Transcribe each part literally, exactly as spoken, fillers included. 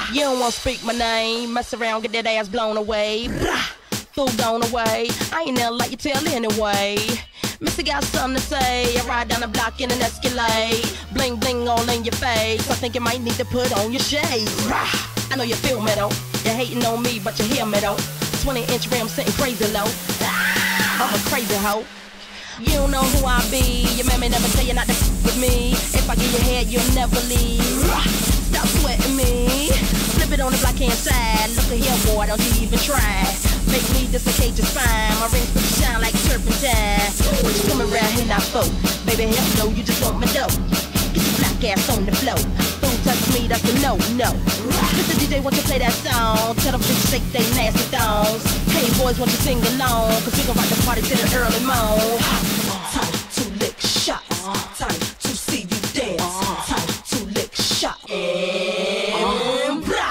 You don't wanna speak my name, mess around, get that ass blown away. Fool gone away, I ain't never like you tell anyway. Missy got something to say, I ride down the block in an Escalade. Bling bling all in your face, I think you might need to put on your shades. I know you feel me though, you're hating on me but you hear me though. Twenty inch rim sitting crazy low, I'm a crazy hoe. You don't know who I be, your mammy never tell you not to f with me. If I give you head, you'll never leave. Stop sweating me, flip it on the block inside. Look at here boy, don't you even try. Make me dislocate your spine, my rings pretty shine like turpentine. What you coming around here now for? Baby, hell no, you just want my dough. Get your black ass on the floor. Don't touch me, that's a no, no. Mister D J, want you play that song? Tell them bitches shake they nasty thongs. Hey boys, want you sing along? Cause we gon' rock the party till the early morn. Time to lick shots, time to see you dance. Time to lick shots. And blah.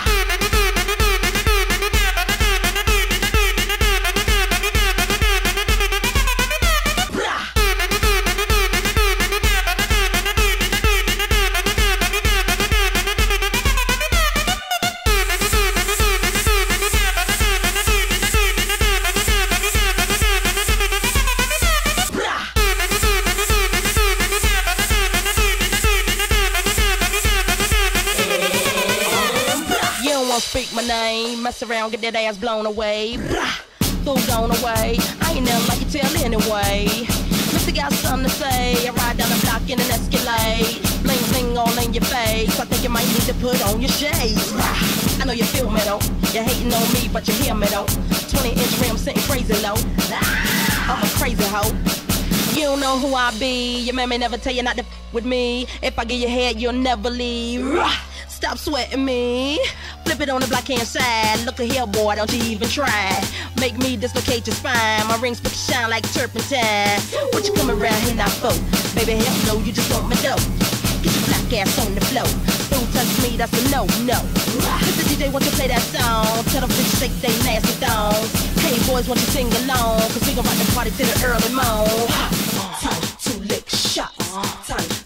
Speak my name, mess around, get that ass blown away. Fool gone away, I ain't never like you tell anyway. Missy got something to say, I ride down the block in an Escalade. Bling bling all in your face, I think you might need to put on your shades. I know you feel me though, you're hating on me but you hear me though. Twenty inch rim sitting crazy low, I'm a crazy hoe. You don't know who I be, your mammy never tell you not to f with me. If I give you head, you'll never leave. Stop sweating me, flip it on the block inside. Look at here boy, don't you even try. Make me dislocate your spine, my rings pretty shine like turpentine. What you coming around here now for? Baby hell no, you just want my dough. Get your black ass on the floor. Don't touch me, that's a no, no. Mister D J, want you play that song? Tell them bitches shake they nasty thongs. Hey boys, want you sing along? Cause we gon' rock the party till the early morn. Time to lick shots, time